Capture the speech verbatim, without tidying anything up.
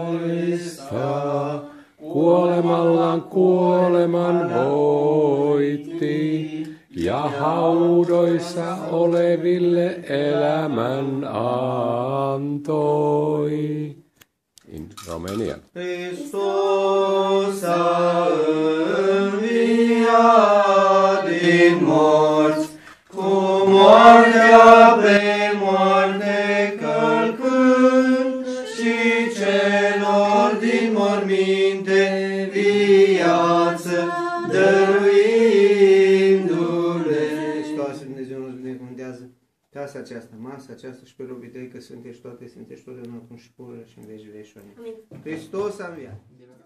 kuolemallaan kuoleman voitti ja haudoissa oleville elämän antoi. In Romania. Hristos a înviat din morți, cu moartea pe moarte călcând și celor din morminte viață dăruindu-le. Hristoase, Dumnezeu nos binecuvântează casa aceasta, masa aceasta și pe robii tăi, că suntești toate, suntești totdeauna acum și pură și în veci vești. Hristos a înviat.